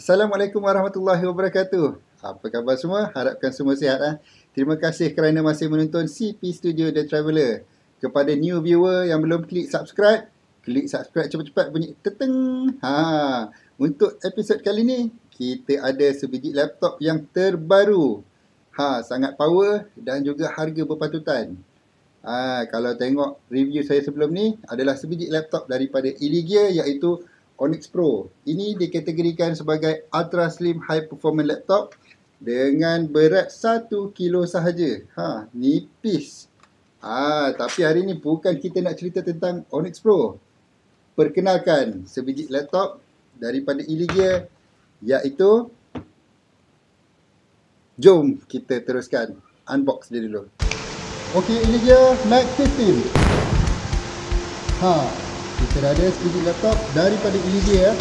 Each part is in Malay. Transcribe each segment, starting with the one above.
Assalamualaikum warahmatullahi wabarakatuh. Apa khabar semua? Harapkan semua sihat. Terima kasih kerana masih menonton CP Studio The Traveller. Kepada new viewer yang belum klik subscribe cepat-cepat bunyi teteng. Untuk episod kali ni, kita ada sebiji laptop yang terbaru. Sangat power dan juga harga berpatutan. Kalau tengok review saya sebelum ni, adalah sebiji laptop daripada Elegear iaitu Onyx Pro. Ini dikategorikan sebagai Ultra Slim High Performance Laptop dengan berat 1 kilo sahaja. Nipis. Tapi hari ni bukan kita nak cerita tentang Onyx Pro. Perkenalkan sebiji laptop daripada Elegear iaitu, jom kita teruskan unbox dia dulu. Okey, Elegear Mac 15. Kita dah ada sebiji laptop daripada Elegear.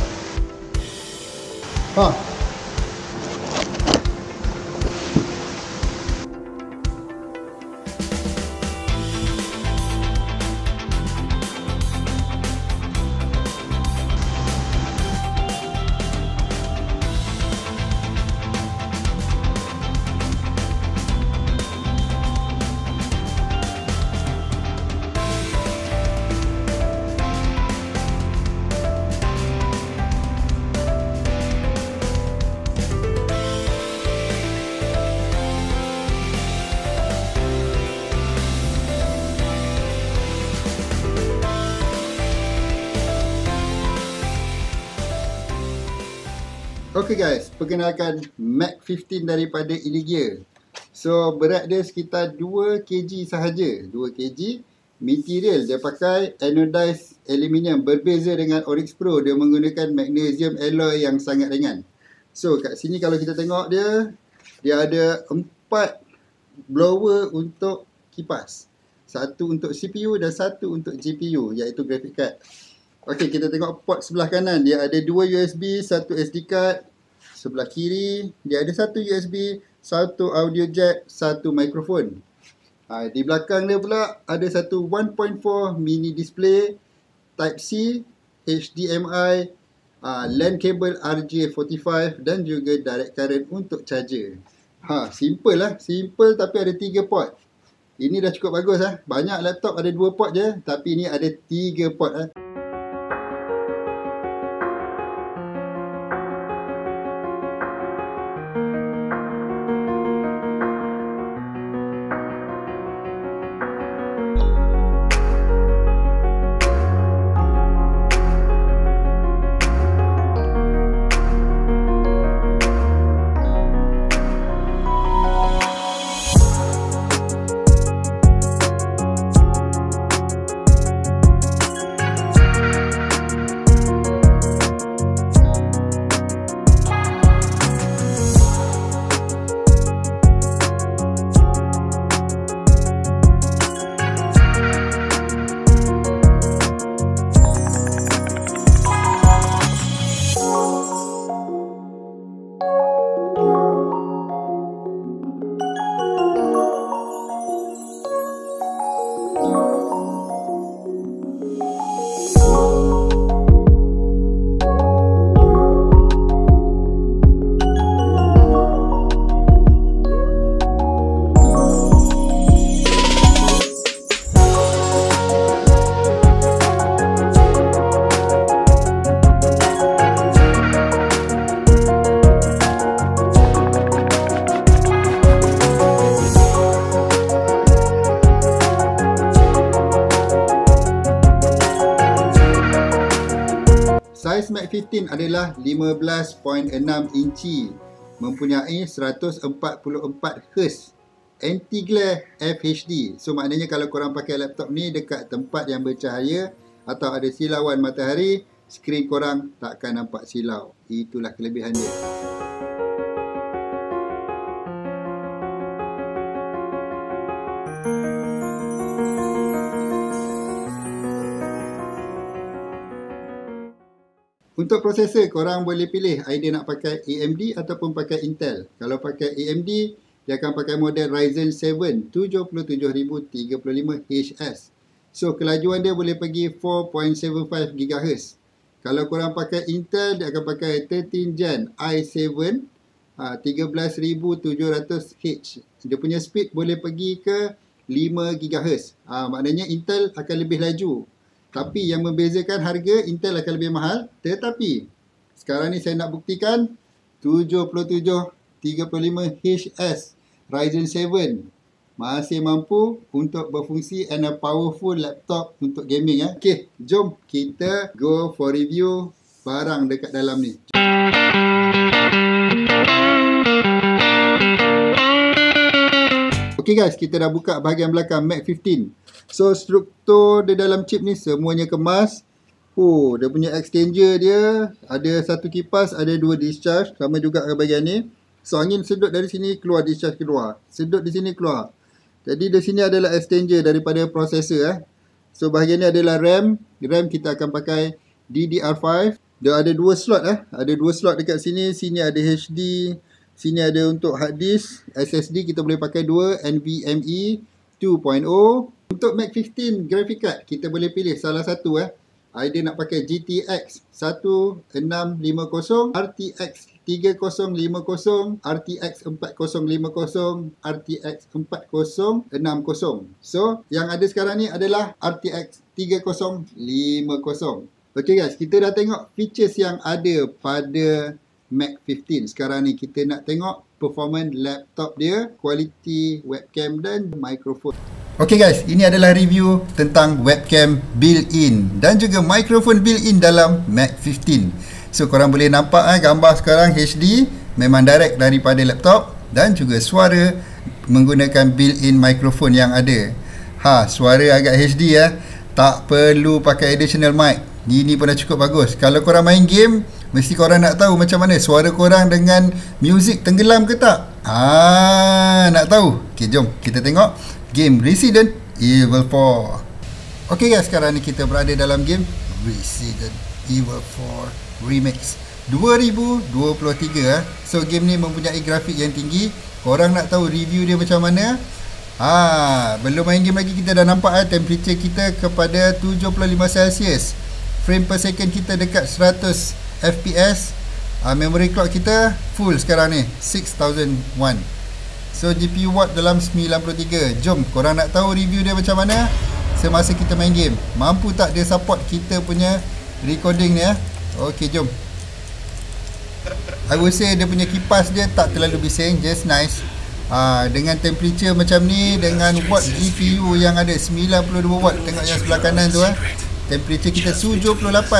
Okay guys, perkenalkan Mac 15 daripada Elegear. So berat dia sekitar 2 kg sahaja. 2 kg. Material dia pakai anodized aluminium. Berbeza dengan Onyx Pro, dia menggunakan magnesium alloy yang sangat ringan. So kat sini kalau kita tengok dia ada 4 blower untuk kipas. Satu untuk CPU dan satu untuk GPU iaitu graphic card. Okey, kita tengok port sebelah kanan. Dia ada 2 USB, 1 SD card. Sebelah kiri, dia ada 1 USB, 1 audio jack, 1 mikrofon. Di belakang dia pula ada satu 1.4 mini display, Type C, HDMI, LAN cable RJ45 dan juga direct current untuk charger. Simple lah. Simple tapi ada 3 port. Ini dah cukup bagus . Banyak laptop ada 2 port je, tapi ini ada 3 port . Saiz Mac 15 adalah 15.6 inci, mempunyai 144 Hz anti-glare FHD. So maknanya kalau korang pakai laptop ni dekat tempat yang bercahaya atau ada silauan matahari, skrin korang takkan nampak silau. Itulah kelebihan dia. Untuk prosesor, korang boleh pilih either nak pakai AMD ataupun pakai Intel. Kalau pakai AMD, dia akan pakai model Ryzen 7 77035HS. So, kelajuan dia boleh pergi 4.75 GHz. Kalau korang pakai Intel, dia akan pakai 13 Gen i7 13700H. Dia punya speed boleh pergi ke 5 GHz. Maknanya Intel akan lebih laju. Tapi yang membezakan harga, Intel akan lebih mahal. Tetapi sekarang ni saya nak buktikan 7735HS Ryzen 7 masih mampu untuk berfungsi and a powerful laptop untuk gaming. Okay, jom kita go for review barang dekat dalam ni. Okay guys, kita dah buka bahagian belakang Mac 15. So struktur di dalam chip ni semuanya kemas. Dia punya exchanger dia ada satu kipas, ada dua discharge, sama juga ke bahagian ni. So angin sedut dari sini, keluar discharge keluar. Sedut di sini, keluar. Jadi di sini adalah exchanger daripada prosesor. So bahagian ni adalah RAM. RAM kita akan pakai DDR5. Dia ada dua slot. Ada dua slot dekat sini. Sini ada HD. Sini ada untuk hard disk. SSD kita boleh pakai dua, NVMe 2.0. Untuk Mac 15 graphic card, kita boleh pilih salah satu. Ada nak pakai GTX 1650, RTX 3050, RTX 4050, RTX 4060. So, yang ada sekarang ni adalah RTX 3050. Okay guys, kita dah tengok features yang ada pada Mac 15. Sekarang ni kita nak tengok performance laptop dia, kualiti webcam dan mikrofon. Okay guys, ini adalah review tentang webcam built-in dan juga mikrofon built-in dalam Mac 15. So korang boleh nampak gambar sekarang HD, memang direct daripada laptop, dan juga suara menggunakan built-in mikrofon yang ada. Suara agak HD tak perlu pakai additional mic. Ini pun dah cukup bagus. Kalau korang main game, mesti korang nak tahu macam mana suara korang dengan music tenggelam ke tak? Nak tahu? Okay, jom kita tengok game Resident Evil 4. Okay guys, sekarang ni kita berada dalam game Resident Evil 4 Remix 2023. So game ni mempunyai grafik yang tinggi. Korang nak tahu review dia macam mana? Belum main game lagi, kita dah nampak temperature kita kepada 75 Celsius. Frame per second kita dekat 100 FPS. Memory clock kita full sekarang ni 6001. So GPU watt dalam 93. Jom korang nak tahu review dia macam mana semasa kita main game. Mampu tak dia support kita punya recording ni Okay, jom. I would say dia punya kipas dia tak terlalu bising, just nice. Dengan temperature macam ni, dengan watt GPU yang ada 92 watt. Tengok yang sebelah kanan tu temperature kita 78.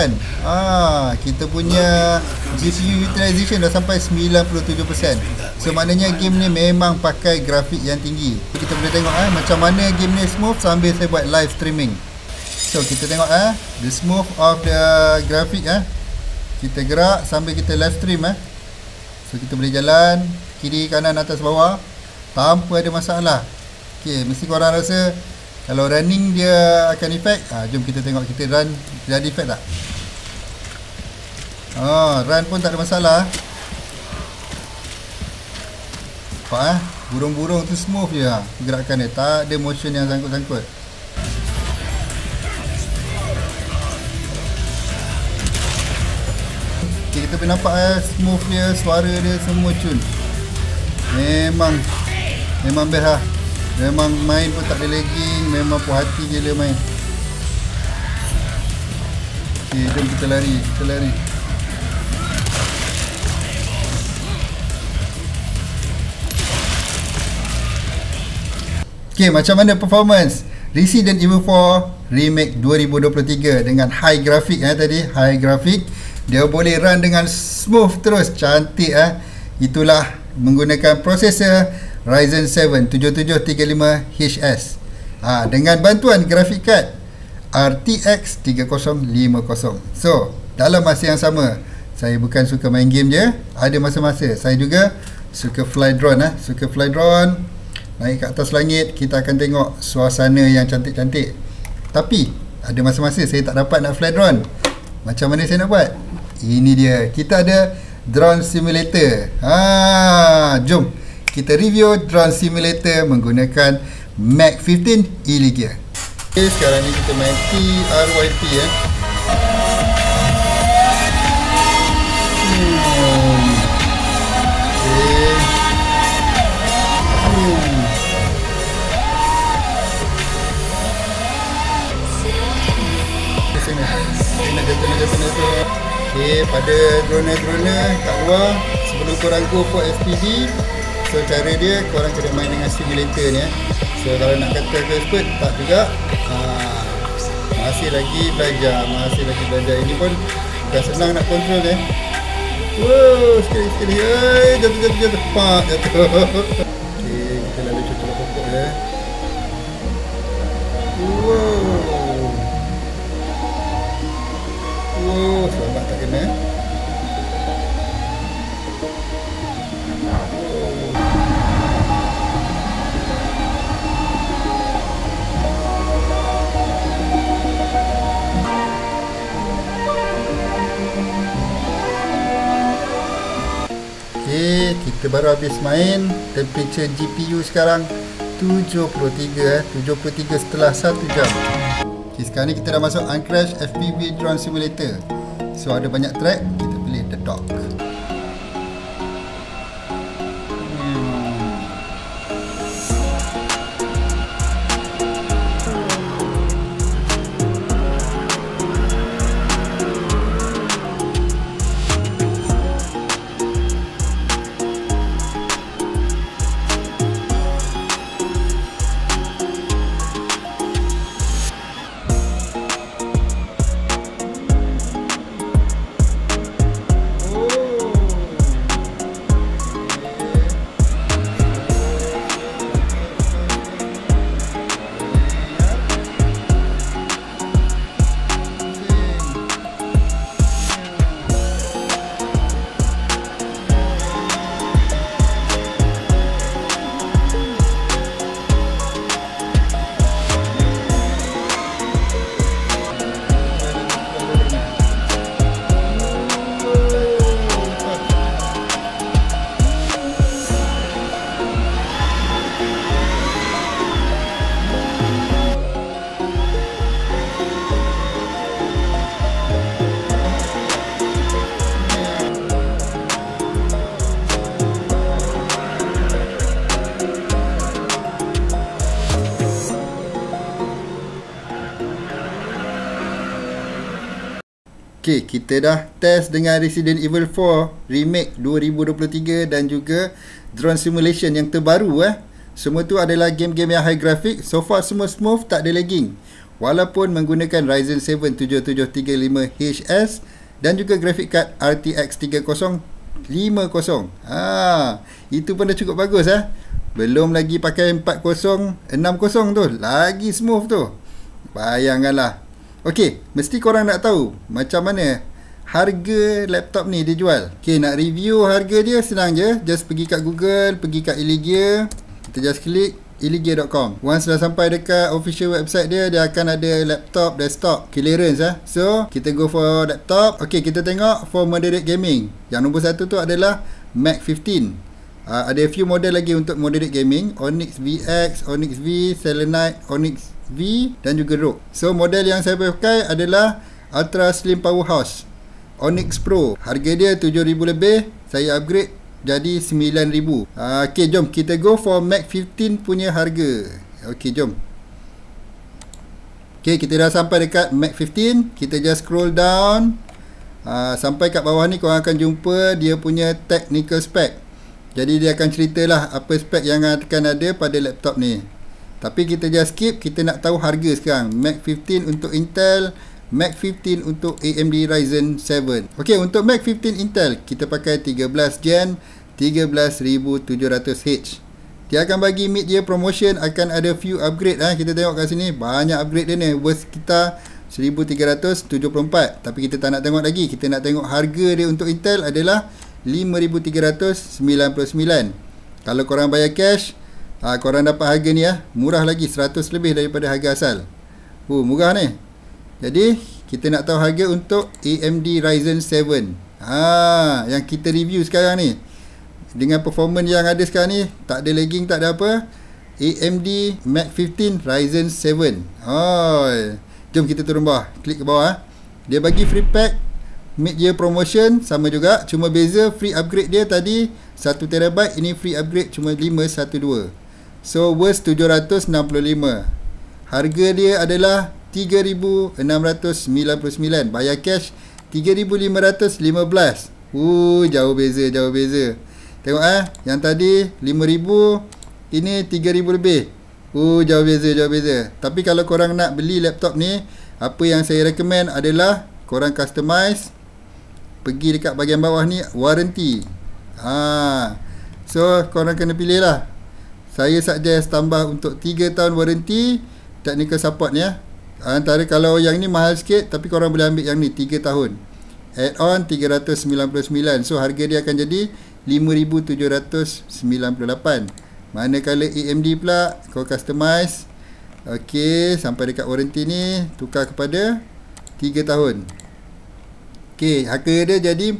Kita punya GPU utilization dah sampai 97%. So maknanya game ni memang pakai grafik yang tinggi. Kita boleh tengok macam mana game ni smooth sambil saya buat live streaming. So kita tengok the smooth of the grafik. Kita gerak sambil kita live stream. So kita boleh jalan kiri, kanan, atas, bawah tanpa ada masalah. Okay, mesti korang rasa kalau running dia akan efek. Jom kita tengok kita run jadi efek tak? Run pun tak ada masalah. Nampak burung-burung tu smooth je gerakan dia, tak ada motion yang sangkut-sangkut. Okay, kita boleh nampak smooth dia, suara dia semua cun. Memang best Memang main pun tak ada lagging, memang puas hati gila main. Okay, jom kita lari. Okay, macam mana performance Resident Evil 4 Remake 2023 dengan high grafik tadi, high grafik. Dia boleh run dengan smooth terus, cantik Itulah menggunakan prosesor Ryzen 7 7735HS dengan bantuan grafik card RTX 3050. So dalam masa yang sama, saya bukan suka main game je, ada masa-masa saya juga suka fly drone. Suka fly drone, naik ke atas langit, kita akan tengok suasana yang cantik-cantik. Tapi ada masa-masa saya tak dapat nak fly drone. Macam mana saya nak buat? Ini dia, kita ada drone simulator. Jom kita review drone simulator menggunakan Mac 15 e-Ligia. Okay, sekarang ni kita main TRYP pada drone-drone kat luar, sebelum korang go for FPV, so cara dia korang kena main dengan simulator ni. So kalau nak kata aku expert, tak juga. Masih lagi belajar. Ini pun bukan senang nak control ni. Wow, sekali-sekali. Jatuh. Pak, jatuh. Okay, kita lalu cucuk pokok ya. Wow, selamat tak kena. Okay, kita baru habis main. Temperature GPU sekarang 73 setelah 1 jam. Okay, sekarang ni kita dah masuk Uncrash FPV Drone Simulator. So ada banyak track, kita pilih The Dog. Okay, kita dah test dengan Resident Evil 4 Remake 2023 dan juga Drone Simulation yang terbaru. Semua tu adalah game-game yang high graphic. So far semua smooth, tak ada lagging. Walaupun menggunakan Ryzen 7 7735HS dan juga graphic card RTX 3050. Itu pun dah cukup bagus. Belum lagi pakai 4060 tu, lagi smooth tu. Bayangkanlah. Okey, mesti korang nak tahu macam mana harga laptop ni dijual. Okey, nak review harga dia senang je. Just pergi kat Google, pergi kat Iligear. Kita just klik iligear.com. Once dah sampai dekat official website dia, dia akan ada laptop desktop clearance. So, kita go for laptop. Okey, kita tengok for moderate gaming. Yang nombor 1 tu adalah Mac 15. Ada few model lagi untuk moderate gaming. Onyx VX, Onyx V, Selenite, Onyx V dan juga Rogue. So model yang saya pakai adalah Ultra Slim Powerhouse Onyx Pro. Harga dia 7,000 lebih. Saya upgrade jadi 9,000. Okay, jom kita go for Mac 15 punya harga. Okay, jom. Okay, kita dah sampai dekat Mac 15. Kita just scroll down. Sampai kat bawah ni korang akan jumpa dia punya technical spec. Jadi dia akan ceritalah apa spek yang akan ada pada laptop ni. Tapi kita just skip. Kita nak tahu harga sekarang. Mac 15 untuk Intel, Mac 15 untuk AMD Ryzen 7. Ok, untuk Mac 15 Intel kita pakai 13 Gen 13700H. Dia akan bagi mid-year promotion. Akan ada few upgrade. Kita tengok kat sini, banyak upgrade dia ni. Worth kita 1374. Tapi kita tak nak tengok lagi. Kita nak tengok harga dia untuk Intel adalah 5399. Kalau korang bayar cash, korang dapat harga ni murah lagi, 100 lebih daripada harga asal. Murah ni. Jadi kita nak tahu harga untuk AMD Ryzen 7. Yang kita review sekarang ni, dengan performance yang ada sekarang ni, tak ada lagging, tak ada apa. AMD Mac 15 Ryzen 7. Jom kita turun bawah. Klik ke bawah. Dia bagi free pack mid-year promotion sama juga, cuma beza free upgrade dia tadi 1TB, ini free upgrade cuma 512. So worth 765. Harga dia adalah 3699. Bayar cash 3,515. Jauh beza. Tengok yang tadi 5,000, ini 3,000 lebih. Jauh beza. Tapi kalau korang nak beli laptop ni, apa yang saya recommend adalah korang customize. Pergi dekat bahagian bawah ni, warranty. So korang kena pilih lah. Saya suggest tambah untuk 3 tahun warranty, technical support ni ya. Antara kalau yang ni mahal sikit, tapi korang boleh ambil yang ni 3 tahun. Add-on 399. So harga dia akan jadi 5,798. Manakala AMD pula kau customize, okey, sampai dekat warranty ni tukar kepada 3 tahun. Okey, harga dia jadi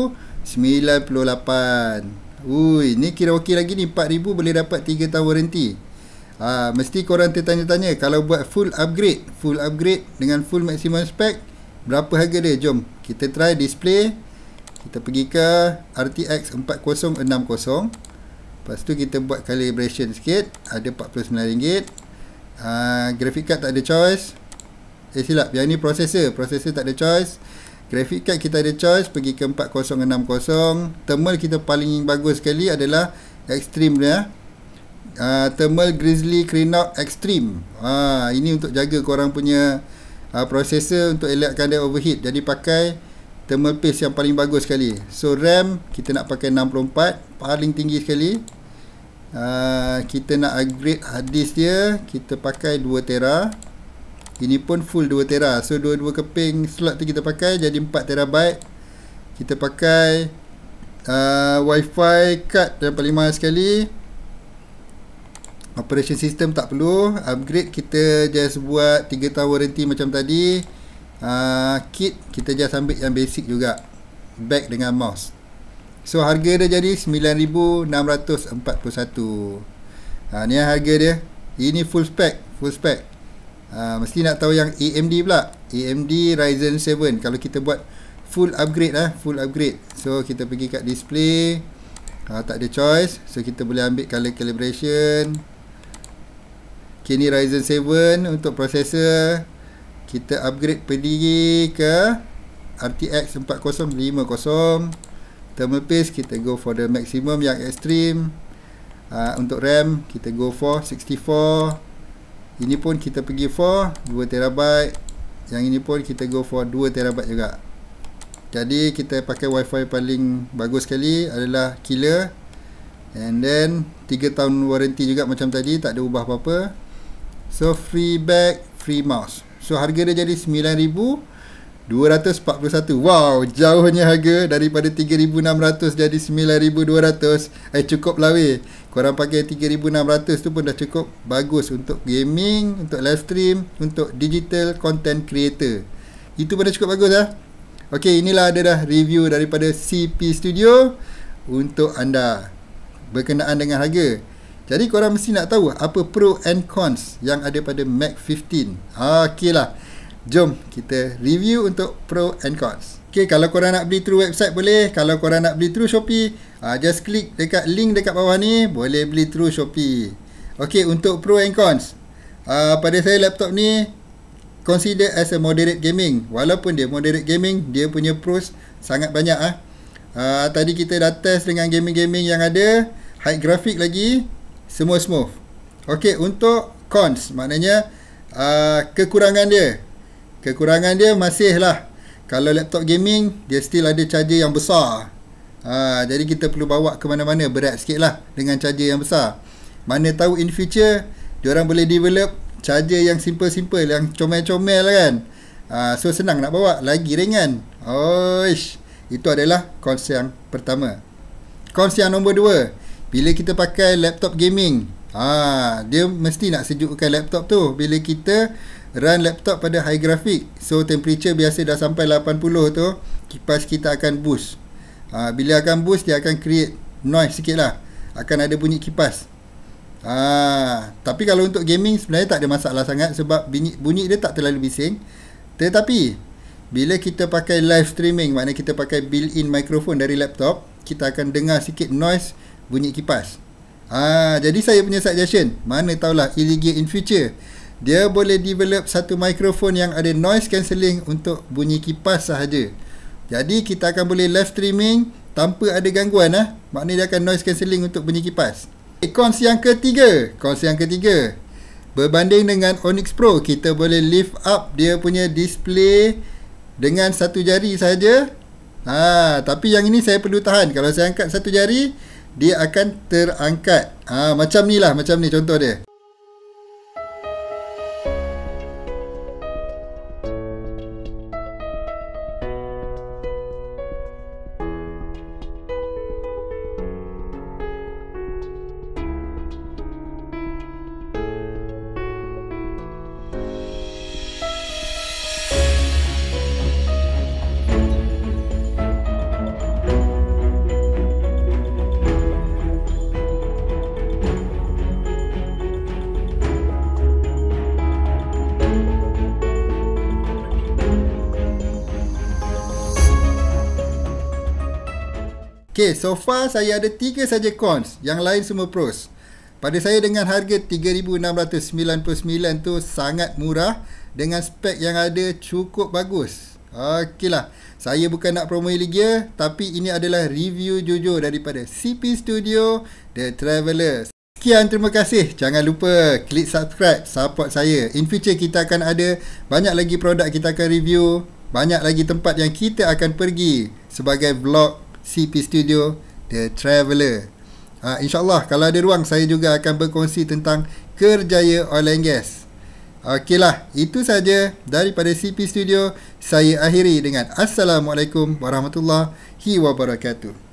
4,098. Ni kira okey lagi ni. 4,000 boleh dapat 3 tahun warranty. Mesti korang tertanya-tanya, kalau buat full upgrade dengan full maximum spec, berapa harga dia? Jom kita try display. Kita pergi ke RTX 4060. Lepas tu kita buat calibration sikit. Ada RM49. Graphic card tak ada choice. Silap, yang ni processor tak ada choice. Graphic card kita ada choice. Pergi ke 4060. Thermal kita paling bagus sekali adalah Extreme dia. Thermal Grizzly Crinox Extreme. Ini untuk jaga korang punya processor, untuk elakkan dia overheat. Jadi pakai thermal paste yang paling bagus sekali. So RAM kita nak pakai 64, paling tinggi sekali. Kita nak upgrade hard disk dia, kita pakai 2TB. Ini pun full 2TB. So dua-dua keping slot tu kita pakai, jadi 4TB. Kita pakai Wi-Fi card yang paling mahal sekali. Operation system tak perlu. Upgrade kita just buat 3 tahun warranty macam tadi. Kit kita just ambil yang basic juga, back dengan mouse. So harga dia jadi 9,641. Ni harga dia. Ini full spec. Mesti nak tahu yang AMD pula. AMD Ryzen 7 kalau kita buat full upgrade So kita pergi kat display. Tak ada choice. So kita boleh ambil color calibration. Ni Ryzen 7 untuk processor. Kita upgrade pergi ke RTX 4050. Thermal paste kita go for the maximum yang extreme. Untuk RAM kita go for 64. Ini pun kita pergi for 2TB. Yang ini pun kita go for 2TB juga. Jadi kita pakai Wi-Fi paling bagus sekali adalah killer. And then 3 tahun warranty juga macam tadi, tak ada ubah apa-apa. So free back, free mouse. So harga dia jadi 9,241. Wow, jauhnya harga daripada 3,600 jadi 9,200. Cukup lah weh. Korang pakai 3,600 tu pun dah cukup bagus untuk gaming, untuk live stream, untuk digital content creator. Itu pun dah cukup bagus lah. Okey, inilah ada dah review daripada CP Studio untuk anda berkenaan dengan harga. Jadi korang mesti nak tahu apa pro and cons yang ada pada Mac 15. Okey lah. Jom kita review untuk pro and cons. Okey, kalau korang nak beli through website boleh. Kalau korang nak beli through Shopee, just klik dekat link dekat bawah ni, boleh beli through Shopee. Okey, untuk pro and cons. Pada saya laptop ni consider as a moderate gaming. Walaupun dia moderate gaming, dia punya pros sangat banyak Tadi kita dah test dengan gaming-gaming yang ada, high graphic lagi, semua smooth. Okey, untuk cons, maknanya kekurangan dia masih lah, kalau laptop gaming dia still ada charger yang besar. Jadi kita perlu bawa ke mana-mana, berat sikit lah dengan charger yang besar. Mana tahu in future diorang boleh develop charger yang simple-simple, yang comel-comel lah kan. So senang nak bawa, lagi ringan. Itu adalah cons yang pertama. Cons yang nombor 2, bila kita pakai laptop gaming, dia mesti nak sejukkan laptop tu. Bila kita run laptop pada high graphic, so temperature biasa dah sampai 80 tu, kipas kita akan boost. Bila akan boost, dia akan create noise sikit lah, akan ada bunyi kipas. Tapi kalau untuk gaming sebenarnya tak ada masalah sangat, sebab bunyi dia tak terlalu bising. Tetapi bila kita pakai live streaming, maknanya kita pakai built-in microphone dari laptop, kita akan dengar sikit noise bunyi kipas. Jadi saya punya suggestion, mana tahulah Illigear in future dia boleh develop satu microphone yang ada noise cancelling untuk bunyi kipas sahaja. Jadi kita akan boleh live streaming tanpa ada gangguan Maknanya dia akan noise cancelling untuk bunyi kipas. Cons yang ketiga. Berbanding dengan Onyx Pro, kita boleh lift up dia punya display dengan satu jari saja. Tapi yang ini saya perlu tahan. Kalau saya angkat satu jari, dia akan terangkat. Macam ni contoh dia. Okay, so far saya ada 3 saja cons. Yang lain semua pros. Pada saya dengan harga 3,699 tu sangat murah dengan spek yang ada cukup bagus. Okey lah. Saya bukan nak promo Illigear, tapi ini adalah review jujur daripada CP Studio The Traveller. Sekian, terima kasih. Jangan lupa klik subscribe, support saya. In future kita akan ada banyak lagi produk kita akan review. Banyak lagi tempat yang kita akan pergi sebagai vlog CP Studio The Traveller. InsyaAllah kalau ada ruang saya juga akan berkongsi tentang kerjaya oil and gas. Okeylah, itu saja daripada CP Studio. Saya akhiri dengan Assalamualaikum warahmatullahi wabarakatuh.